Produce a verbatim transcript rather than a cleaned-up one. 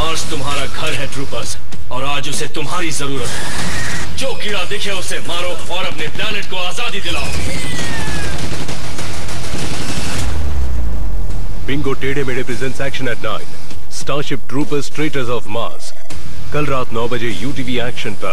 Mars तुम्हारा घर है ट्रूपर्स, और आज उसे तुम्हारी जरूरत है। जो कीड़ा दिखे उसे मारो और अपने प्लेनेट को आजादी दिलाओ। Bingo Tedhe Medhe presents action at nine, Starship Troopers Traitors of Mars, कल रात नौ बजे यूटीवी एक्शन पर।